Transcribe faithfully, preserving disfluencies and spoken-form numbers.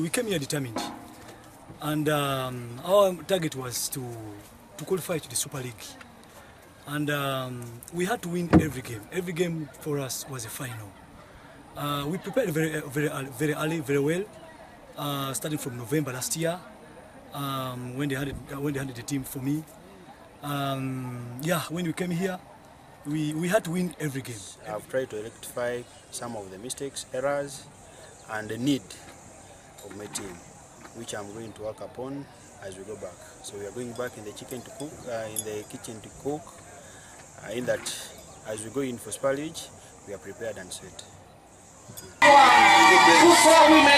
we came here determined, and um, our target was to to qualify to the Super League, and um, we had to win every game. Every game for us was a final. Uh, we prepared very, very, very early, very well, uh, starting from November last year, um, when they handed when they handed the team for me. Um, yeah, when we came here, we we had to win every game. I've tried to rectify some of the mistakes, errors, and the need of my team, which I'm going to work upon as we go back. So we are going back in the chicken to cook, uh, in the kitchen to cook, uh, in that as we go in for Super League, we are prepared and set.